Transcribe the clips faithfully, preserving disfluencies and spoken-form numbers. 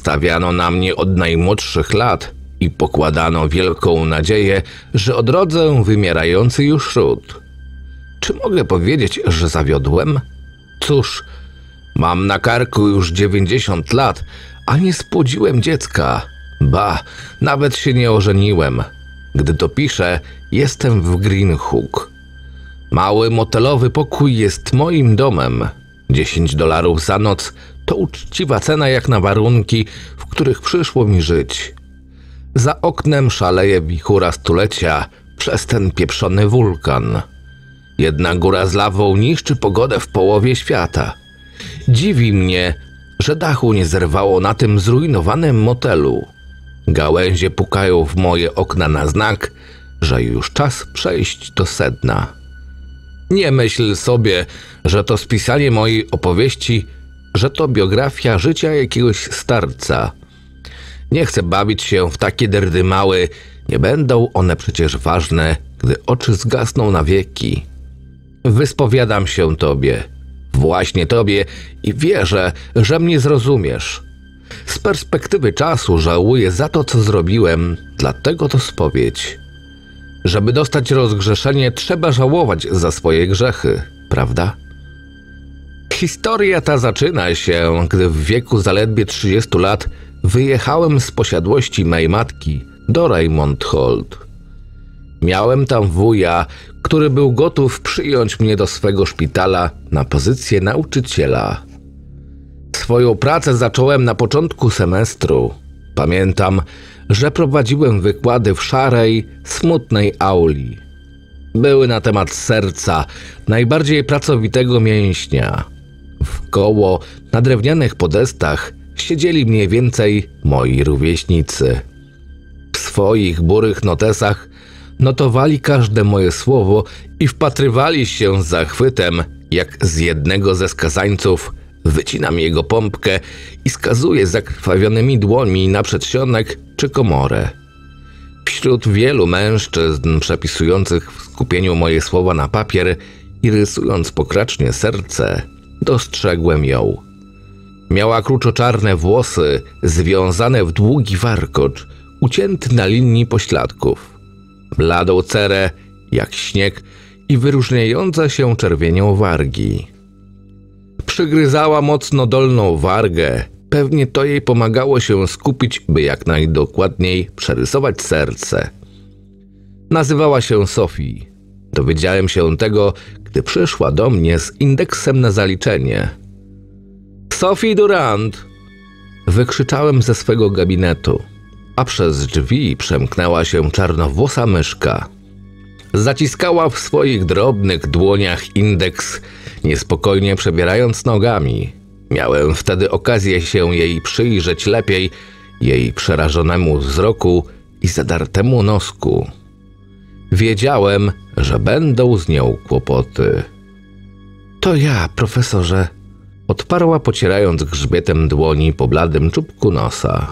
Stawiano na mnie od najmłodszych lat i pokładano wielką nadzieję, że odrodzę wymierający już ród. Czy mogę powiedzieć, że zawiodłem? Cóż, mam na karku już dziewięćdziesiąt lat, a nie spłodziłem dziecka. Ba, nawet się nie ożeniłem. Gdy to piszę, jestem w Green Hook. Mały motelowy pokój jest moim domem. dziesięć dolarów za noc to uczciwa cena jak na warunki, w których przyszło mi żyć. Za oknem szaleje wichura stulecia przez ten pieprzony wulkan. Jedna góra z lawą niszczy pogodę w połowie świata. Dziwi mnie, że dachu nie zerwało na tym zrujnowanym motelu. Gałęzie pukają w moje okna na znak, że już czas przejść do sedna. Nie myśl sobie, że to spisanie mojej opowieści, że to biografia życia jakiegoś starca. Nie chcę bawić się w takie derdymały, nie będą one przecież ważne, gdy oczy zgasną na wieki. Wyspowiadam się tobie, właśnie tobie i wierzę, że mnie zrozumiesz. Z perspektywy czasu żałuję za to, co zrobiłem, dlatego to spowiedź. Żeby dostać rozgrzeszenie, trzeba żałować za swoje grzechy, prawda? Historia ta zaczyna się, gdy w wieku zaledwie trzydziestu lat wyjechałem z posiadłości mej matki do Raymond Holt. Miałem tam wuja, który był gotów przyjąć mnie do swego szpitala na pozycję nauczyciela. Swoją pracę zacząłem na początku semestru. Pamiętam, że prowadziłem wykłady w szarej, smutnej auli. Były na temat serca, najbardziej pracowitego mięśnia. Wkoło na drewnianych podestach siedzieli mniej więcej moi rówieśnicy. W swoich burych notesach notowali każde moje słowo i wpatrywali się z zachwytem, jak z jednego ze skazańców wycinam jego pompkę i skazuję zakrwawionymi dłońmi na przedsionek czy komorę. Wśród wielu mężczyzn przepisujących w skupieniu moje słowa na papier i rysując pokracznie serce, dostrzegłem ją. Miała kruczoczarne włosy związane w długi warkocz, ucięty na linii pośladków, bladą cerę jak śnieg i wyróżniające się czerwienią wargi. Przygryzała mocno dolną wargę, pewnie to jej pomagało się skupić, by jak najdokładniej przerysować serce. Nazywała się Sophie. Dowiedziałem się tego, gdy przyszła do mnie z indeksem na zaliczenie. Sophie Durant! Wykrzyczałem ze swego gabinetu, a przez drzwi przemknęła się czarnowłosa myszka. Zaciskała w swoich drobnych dłoniach indeks, niespokojnie przebierając nogami. Miałem wtedy okazję się jej przyjrzeć lepiej, jej przerażonemu wzroku i zadartemu nosku. Wiedziałem, że będą z nią kłopoty. To ja, profesorze, odparła, pocierając grzbietem dłoni po bladym czubku nosa.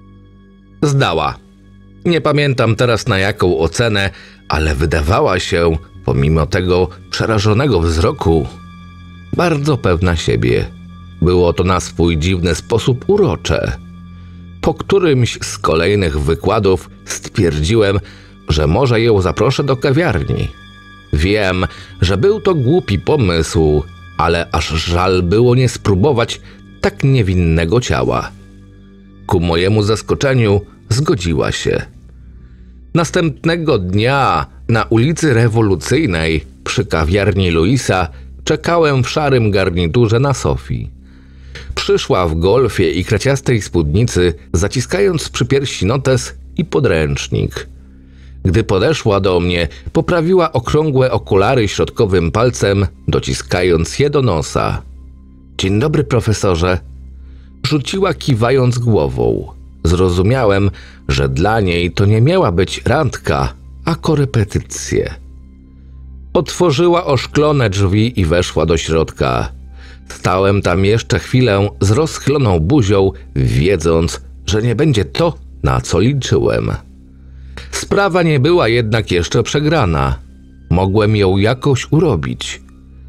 Zdała. Nie pamiętam teraz na jaką ocenę, ale wydawała się, pomimo tego przerażonego wzroku, bardzo pewna siebie. Było to na swój dziwny sposób urocze. Po którymś z kolejnych wykładów stwierdziłem, że może ją zaproszę do kawiarni. Wiem, że był to głupi pomysł, ale aż żal było nie spróbować tak niewinnego ciała. Ku mojemu zaskoczeniu zgodziła się. Następnego dnia na ulicy Rewolucyjnej przy kawiarni Louisa czekałem w szarym garniturze na Sophie. Przyszła w golfie i kraciastej spódnicy, zaciskając przy piersi notes i podręcznik. Gdy podeszła do mnie, poprawiła okrągłe okulary środkowym palcem, dociskając je do nosa. Dzień dobry, profesorze. Rzuciła, kiwając głową. Zrozumiałem, że dla niej to nie miała być randka, a korepetycje. Otworzyła oszklone drzwi i weszła do środka. Stałem tam jeszcze chwilę z rozchyloną buzią, wiedząc, że nie będzie to, na co liczyłem. Sprawa nie była jednak jeszcze przegrana. Mogłem ją jakoś urobić.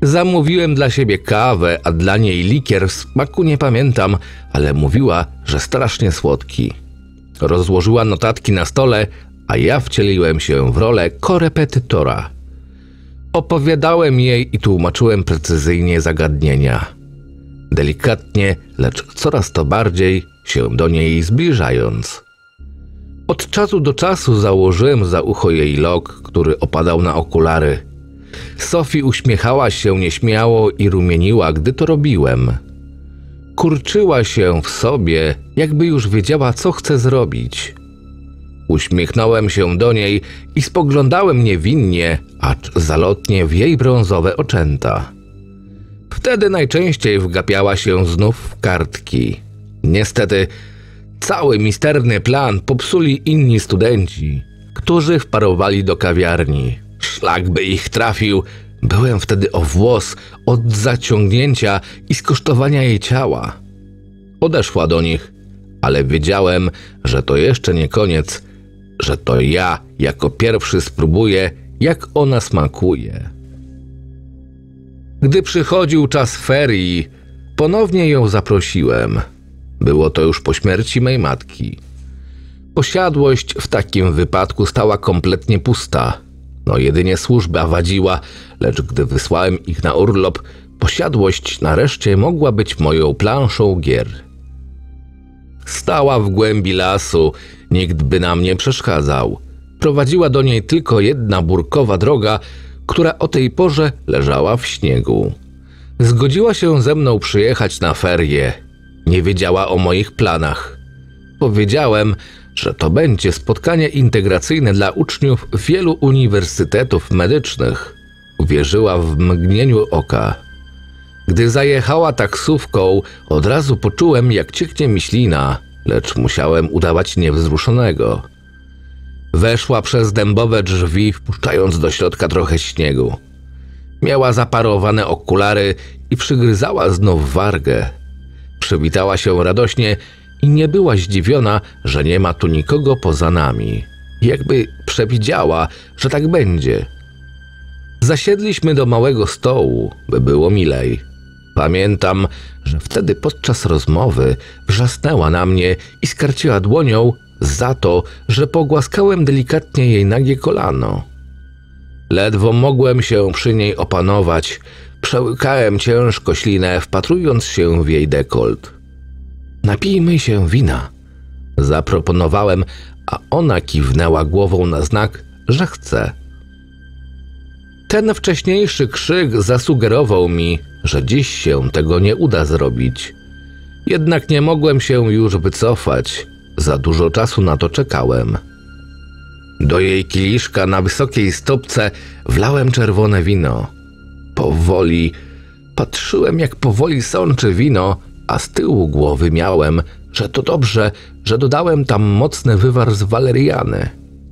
Zamówiłem dla siebie kawę, a dla niej likier, smaku nie pamiętam, ale mówiła, że strasznie słodki. Rozłożyła notatki na stole, a ja wcieliłem się w rolę korepetytora. Opowiadałem jej i tłumaczyłem precyzyjnie zagadnienia. Delikatnie, lecz coraz to bardziej się do niej zbliżając. Od czasu do czasu założyłem za ucho jej lok, który opadał na okulary. Sophie uśmiechała się nieśmiało i rumieniła, gdy to robiłem. Kurczyła się w sobie, jakby już wiedziała, co chce zrobić. Uśmiechnąłem się do niej i spoglądałem niewinnie, acz zalotnie w jej brązowe oczęta. Wtedy najczęściej wgapiała się znów w kartki. Niestety, cały misterny plan popsuli inni studenci, którzy wparowali do kawiarni. Szlak by ich trafił. Byłem wtedy o włos od zaciągnięcia i skosztowania jej ciała. Odeszła do nich, ale wiedziałem, że to jeszcze nie koniec, że to ja jako pierwszy spróbuję, jak ona smakuje. Gdy przychodził czas ferii, ponownie ją zaprosiłem. Było to już po śmierci mej matki. Posiadłość w takim wypadku stała kompletnie pusta. No jedynie służba wadziła, lecz gdy wysłałem ich na urlop, posiadłość nareszcie mogła być moją planszą gier. Stała w głębi lasu, nikt by nam nie przeszkadzał. Prowadziła do niej tylko jedna burkowa droga, która o tej porze leżała w śniegu. Zgodziła się ze mną przyjechać na ferie. Nie wiedziała o moich planach. Powiedziałem, że to będzie spotkanie integracyjne dla uczniów wielu uniwersytetów medycznych. Uwierzyła w mgnieniu oka. Gdy zajechała taksówką, od razu poczułem, jak cieknie mi ślina, lecz musiałem udawać niewzruszonego. Weszła przez dębowe drzwi, wpuszczając do środka trochę śniegu. Miała zaparowane okulary i przygryzała znów wargę. Przywitała się radośnie i nie była zdziwiona, że nie ma tu nikogo poza nami. Jakby przewidziała, że tak będzie. Zasiedliśmy do małego stołu, by było milej. Pamiętam, że wtedy podczas rozmowy wrzasnęła na mnie i skarciła dłonią za to, że pogłaskałem delikatnie jej nagie kolano. Ledwo mogłem się przy niej opanować. Przełykałem ciężko ślinę, wpatrując się w jej dekolt. Napijmy się wina, zaproponowałem, a ona kiwnęła głową na znak, że chce. Ten wcześniejszy krzyk zasugerował mi, że dziś się tego nie uda zrobić. Jednak nie mogłem się już wycofać. Za dużo czasu na to czekałem. Do jej kieliszka na wysokiej stopce wlałem czerwone wino. Powoli patrzyłem, jak powoli sączy wino, a z tyłu głowy miałem, że to dobrze, że dodałem tam mocny wywar z waleriany.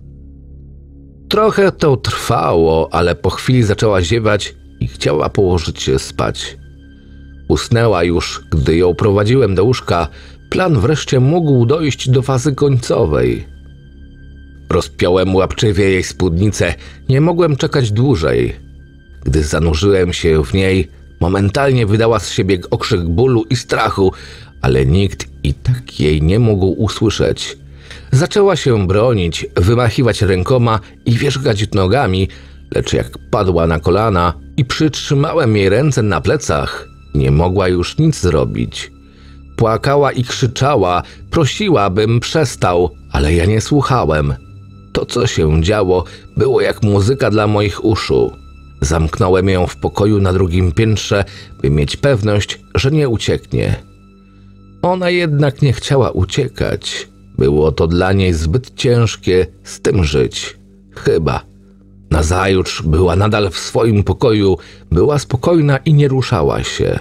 Trochę to trwało, ale po chwili zaczęła ziewać i chciała położyć się spać. Usnęła już, gdy ją prowadziłem do łóżka. Plan wreszcie mógł dojść do fazy końcowej. Rozpiąłem łapczywie jej spódnicę, nie mogłem czekać dłużej. Gdy zanurzyłem się w niej, momentalnie wydała z siebie okrzyk bólu i strachu, ale nikt i tak jej nie mógł usłyszeć. Zaczęła się bronić, wymachiwać rękoma i wierzgać nogami, lecz jak padła na kolana i przytrzymałem jej ręce na plecach, nie mogła już nic zrobić. Płakała i krzyczała, prosiła, bym przestał, ale ja nie słuchałem. To, co się działo, było jak muzyka dla moich uszu. Zamknąłem ją w pokoju na drugim piętrze, by mieć pewność, że nie ucieknie. Ona jednak nie chciała uciekać. Było to dla niej zbyt ciężkie z tym żyć. Chyba. Nazajutrz była nadal w swoim pokoju, była spokojna i nie ruszała się.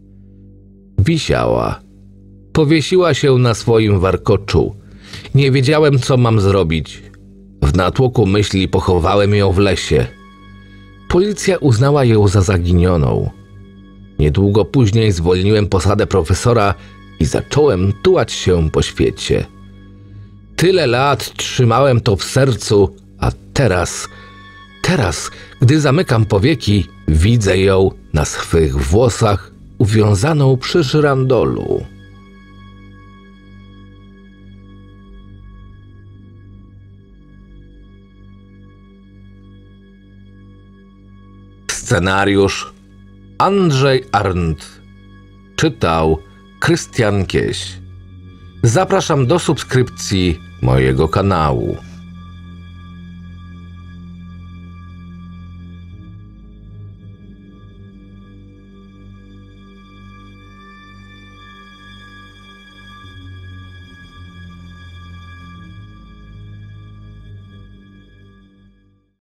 Wisiała. Powiesiła się na swoim warkoczu. Nie wiedziałem, co mam zrobić. W natłoku myśli pochowałem ją w lesie. Policja uznała ją za zaginioną. Niedługo później zwolniłem posadę profesora i zacząłem tułać się po świecie. Tyle lat trzymałem to w sercu, a teraz, teraz, gdy zamykam powieki, widzę ją na swych włosach uwiązaną przy żyrandolu. Scenariusz Andrzej Arndt. Czytał Krystian Kieś. Zapraszam do subskrypcji mojego kanału.